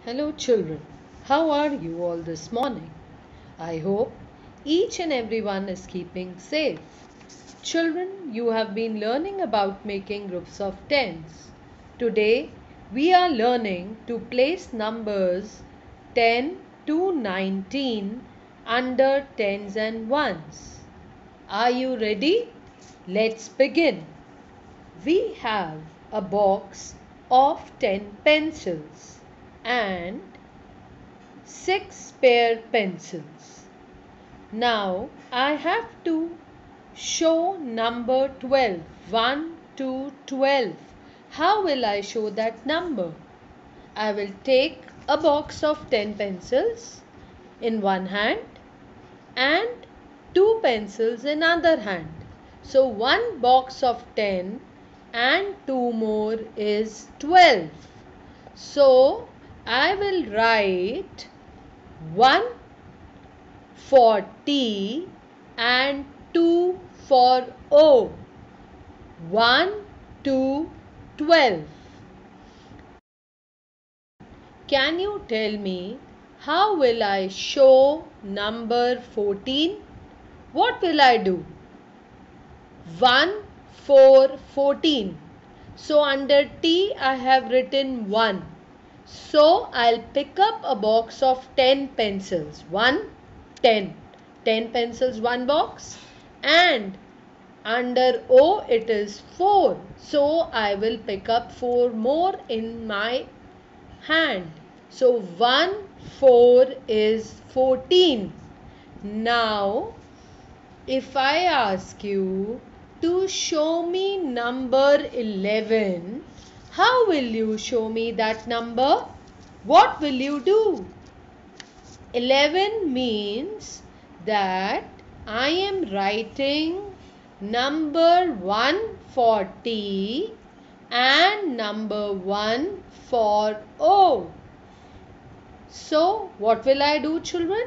Hello, children. How are you all this morning? I hope each and everyone is keeping safe. Children, you have been learning about making groups of tens. Today, we are learning to place numbers 10 to 19 under tens and ones. Are you ready? Let's begin. We have a box of 10 pencils and 6 pair pencils. Now I have to show number 12. 1 to 12. How will I show that number? I will take a box of 10 pencils in one hand and 2 pencils in other hand. So one box of 10 and 2 more is 12. So I will write 1 for T and 2 for O. 1 to 12. Can you tell me how will I show number 14? What will I do? 1 for 14. So under T I have written 1. So I'll pick up a box of 10 pencils. 1, 10. 10 pencils, one box. And under O it is 4. So I will pick up 4 more in my hand. So 1, 4 is 14. Now if I ask you to show me number 11, how will you show me that number? What will you do? 11 means that I am writing number 1 for T and number 1 for O. So what will I do, children?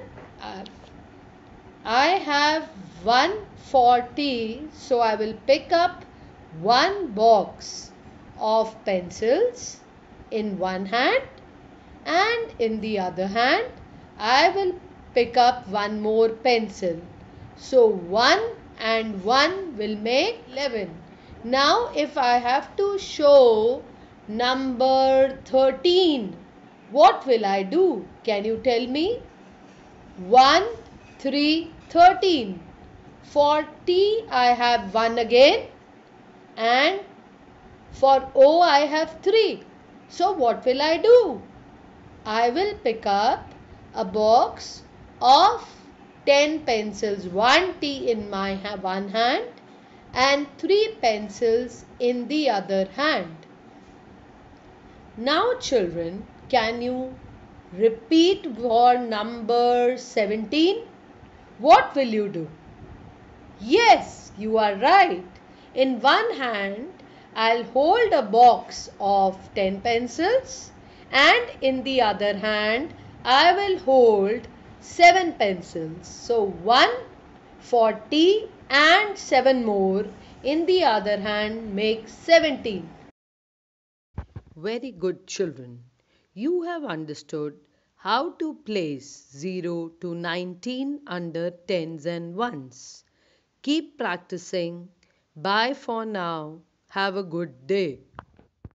I have 1 for T, so I will pick up one box of pencils in one hand and in the other hand I will pick up one more pencil. So 1 and 1 will make 11. Now if I have to show number 13, what will I do? Can you tell me? 1, 3, 13. For T I have 1 again and for O I have 3. So what will I do? I will pick up a box of 10 pencils, 1 T in my one hand and 3 pencils in the other hand. Now children, can you repeat for number 17? What will you do? Yes, you are right. In one hand, I'll hold a box of 10 pencils and in the other hand, I will hold 7 pencils. So 1 for T and 7 more in the other hand makes 17. Very good, children. You have understood how to place 0 to 19 under tens and ones. Keep practicing. Bye for now. Have a good day.